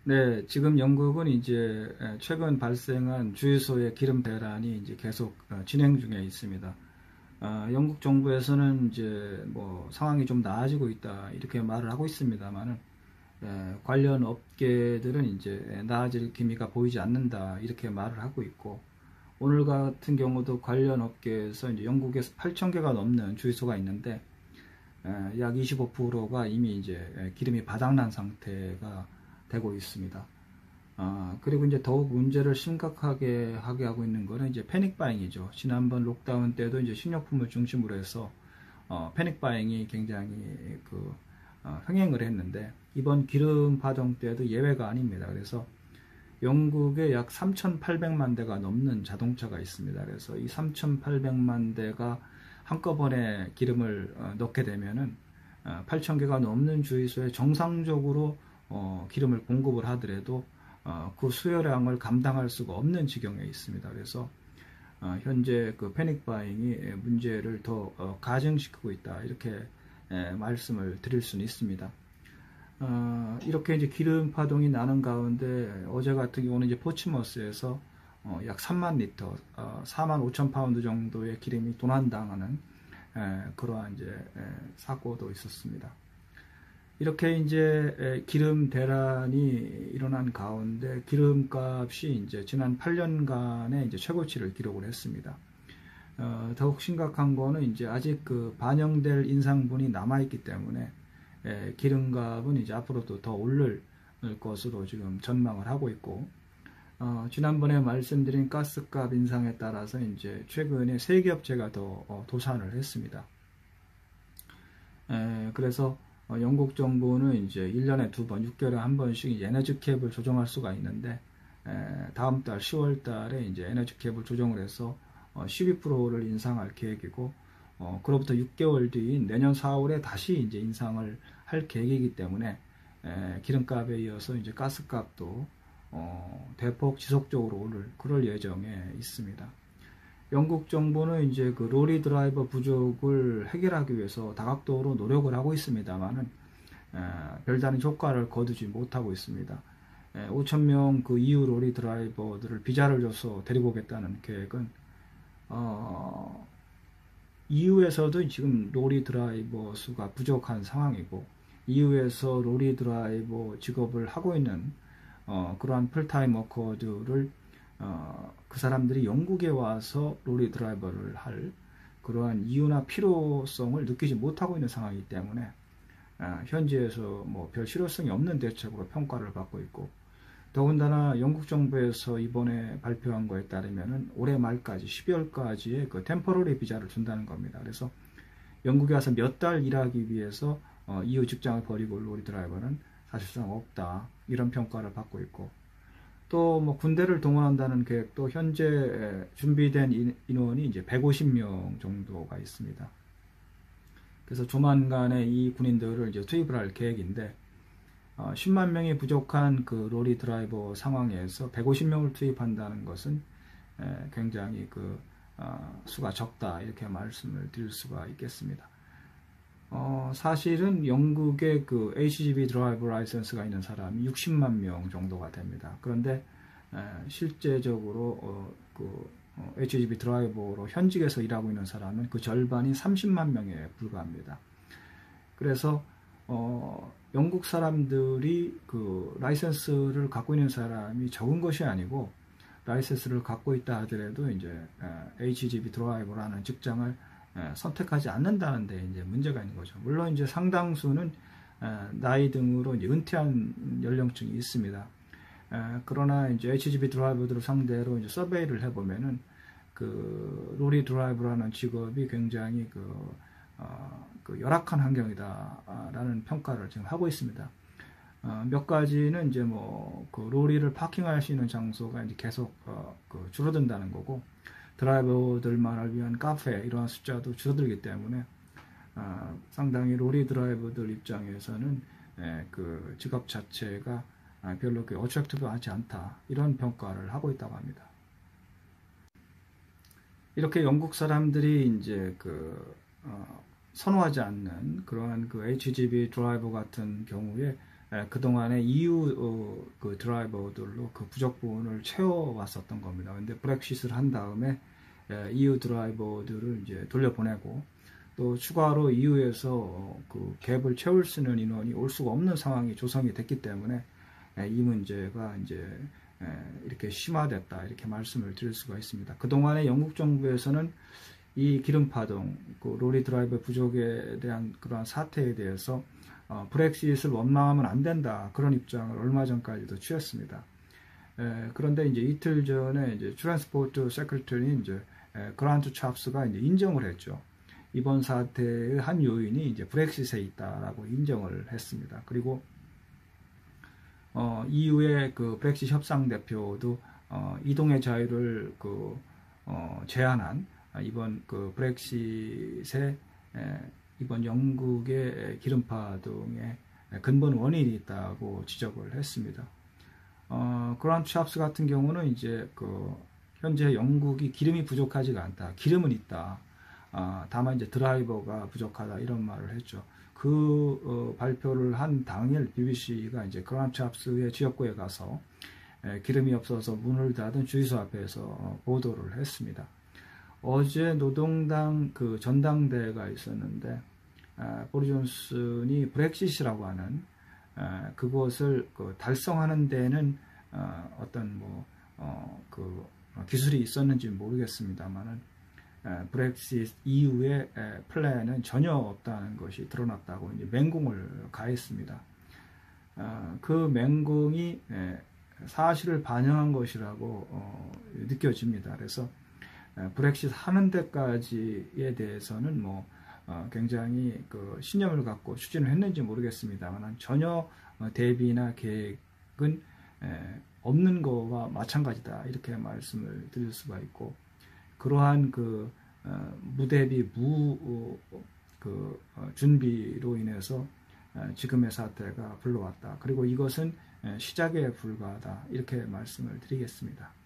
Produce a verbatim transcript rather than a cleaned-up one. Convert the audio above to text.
네, 지금 영국은 이제 최근 발생한 주유소의 기름 대란이 이제 계속 진행 중에 있습니다. 어, 영국 정부에서는 이제 뭐 상황이 좀 나아지고 있다 이렇게 말을 하고 있습니다만은 관련 업계들은 이제 나아질 기미가 보이지 않는다 이렇게 말을 하고 있고, 오늘 같은 경우도 관련 업계에서 이제 영국에서 팔천 개가 넘는 주유소가 있는데 에, 약 이십오 퍼센트가 이미 이제 기름이 바닥난 상태가 되고 있습니다. 아, 그리고 이제 더욱 문제를 심각하게 하게 하고 있는 거는 이제 패닉 바잉이죠. 지난번 록다운 때도 이제 식료품을 중심으로 해서 어, 패닉 바잉이 굉장히 그 어, 흥행을 했는데, 이번 기름 파동 때도 예외가 아닙니다. 그래서 영국에 약 삼천팔백만 대가 넘는 자동차가 있습니다. 그래서 이 삼천팔백만 대가 한꺼번에 기름을 어, 넣게 되면은 어, 팔천 개가 넘는 주유소에 정상적으로 어, 기름을 공급을 하더라도 어, 그 수요량을 감당할 수가 없는 지경에 있습니다. 그래서 어, 현재 그 패닉 바잉이 문제를 더 어, 가중시키고 있다 이렇게 에, 말씀을 드릴 수는 있습니다. 어, 이렇게 이제 기름 파동이 나는 가운데 어제 같은 경우는 이제 포츠머스에서 어, 약 삼만 리터, 어, 사만 오천 파운드 정도의 기름이 도난당하는 에, 그러한 이제 에, 사고도 있었습니다. 이렇게 이제 에, 기름 대란이 일어난 가운데 기름값이 이제 지난 팔 년간의 이제 최고치를 기록을 했습니다. 어, 더욱 심각한 거는 이제 아직 그 반영될 인상분이 남아있기 때문에 에, 기름값은 이제 앞으로도 더 오를 것으로 지금 전망을 하고 있고, 어, 지난번에 말씀드린 가스값 인상에 따라서 이제 최근에 세계업체가 더 어, 도산을 했습니다. 에, 그래서 어, 영국 정부는 이제 일 년에 두 번, 육 개월에 한 번씩 에너지 캡을 조정할 수가 있는데, 에, 다음 달 시월 달에 이제 에너지 캡을 조정을 해서 어, 십이 퍼센트를 인상할 계획이고, 어, 그로부터 육 개월 뒤인 내년 사월에 다시 이제 인상을 할 계획이기 때문에 에, 기름값에 이어서 이제 가스값도 어, 대폭 지속적으로 오를 그럴 예정에 있습니다. 영국 정부는 이제 그 로리 드라이버 부족을 해결하기 위해서 다각도로 노력을 하고 있습니다만은 에, 별다른 효과를 거두지 못하고 있습니다. 에, 오천 명 그 이유 로리 드라이버들을 비자를 줘서 데리고 오겠다는 계획은 어, 이유에서도 지금 로리 드라이버 수가 부족한 상황이고, 이유에서 로리 드라이버 직업을 하고 있는 어, 그러한 풀타임 워커들을 어, 그 사람들이 영국에 와서 로리 드라이버를 할 그러한 이유나 필요성을 느끼지 못하고 있는 상황이기 때문에 어, 현지에서 뭐 별 실효성이 없는 대책으로 평가를 받고 있고, 더군다나 영국 정부에서 이번에 발표한 거에 따르면은 올해 말까지 십이월까지의 그 템퍼러리 비자를 준다는 겁니다. 그래서 영국에 와서 몇 달 일하기 위해서 어, 이후 직장을 버리고 올 로리 드라이버는 사실상 없다 이런 평가를 받고 있고, 또 뭐 군대를 동원한다는 계획도 현재 준비된 인원이 이제 백오십 명 정도가 있습니다. 그래서 조만간에 이 군인들을 이제 투입을 할 계획인데, 어, 십만 명이 부족한 그 로리 드라이버 상황에서 백오십 명을 투입한다는 것은 에, 굉장히 그 어, 수가 적다 이렇게 말씀을 드릴 수가 있겠습니다. 어, 사실은 영국의 그 에이치지브이 드라이버 라이선스가 있는 사람이 육십만 명 정도가 됩니다. 그런데 에, 실제적으로 어, 그 어, 에이치지브이 드라이버로 현직에서 일하고 있는 사람은 그 절반이 삼십만 명에 불과합니다. 그래서 어, 영국 사람들이 그 라이센스를 갖고 있는 사람이 적은 것이 아니고, 라이센스를 갖고 있다 하더라도 이제 에이치지브이 드라이버라는 직장을 선택하지 않는다는 데 이제 문제가 있는 거죠. 물론 이제 상당수는 나이 등으로 이제 은퇴한 연령층이 있습니다. 그러나 이제 에이치지브이 드라이버들을 상대로 이제 서베이를 해보면은 그 로리 드라이버라는 직업이 굉장히 그 어, 그 열악한 환경이다라는 평가를 지금 하고 있습니다. 어, 몇 가지는 이제 뭐 그 로리를 파킹할 수 있는 장소가 이제 계속 어, 그 줄어든다는 거고, 드라이버들만을 위한 카페 이러한 숫자도 줄어들기 때문에 어, 상당히 로리 드라이버들 입장에서는 에, 그 직업 자체가 별로 어트랙티브하지 않다 이런 평가를 하고 있다고 합니다. 이렇게 영국 사람들이 이제 그 어, 선호하지 않는 그러한 그 에이치지브이 드라이버 같은 경우에 그동안에 이유 어, 그 드라이버들로 그 부족 부분을 채워왔었던 겁니다. 근데 브렉시트를 한 다음에 이유 드라이버들을 이제 돌려보내고 또 추가로 이유에서 그 갭을 채울 수 있는 인원이 올 수가 없는 상황이 조성이 됐기 때문에 이 문제가 이제 이렇게 심화됐다 이렇게 말씀을 드릴 수가 있습니다. 그동안에 영국 정부에서는 이 기름파동, 그 로리 드라이버 부족에 대한 그러한 사태에 대해서 어, 브렉시트를 원망하면 안 된다 그런 입장을 얼마 전까지도 취했습니다. 에, 그런데 이제 이틀 전에 이제 트랜스포트 세크리터리 이제 에, 그란트 찹스가 이제 인정을 했죠. 이번 사태의 한 요인이 이제 브렉시트에 있다라고 인정을 했습니다. 그리고 어, 이후에 그 브렉시트 협상 대표도 어, 이동의 자유를 그 어, 제한한 이번 그 브렉시트의 이번 영국의 기름파동의 근본 원인이 있다고 지적을 했습니다. 어, 그란트 찹스 같은 경우는 이제 그 현재 영국이 기름이 부족하지가 않다. 기름은 있다. 아, 다만 이제 드라이버가 부족하다 이런 말을 했죠. 그 어, 발표를 한 당일 비비씨가 이제 그란트 찹스의 지역구에 가서 에, 기름이 없어서 문을 닫은 주유소 앞에서 어, 보도를 했습니다. 어제 노동당 그 전당대회가 있었는데 아, 보리 존슨이 브렉시트라고 하는 아, 그것을 그 달성하는 데는 어, 어떤 뭐 어, 그 기술이 있었는지 모르겠습니다만은 브렉시트 이후의 플랜은 전혀 없다는 것이 드러났다고 이제 맹공을 가했습니다. 어, 그 맹공이 사실을 반영한 것이라고 느껴집니다. 그래서 브렉시트 하는 데까지에 대해서는 뭐 어, 굉장히 그 신념을 갖고 추진을 했는지 모르겠습니다만 전혀 대비나 계획은 에, 없는 거와 마찬가지다 이렇게 말씀을 드릴 수가 있고 그러한 그 어, 무대비 무 어, 그 어, 준비로 인해서 어, 지금의 사태가 불러왔다. 그리고 이것은 시작에 불과하다 이렇게 말씀을 드리겠습니다.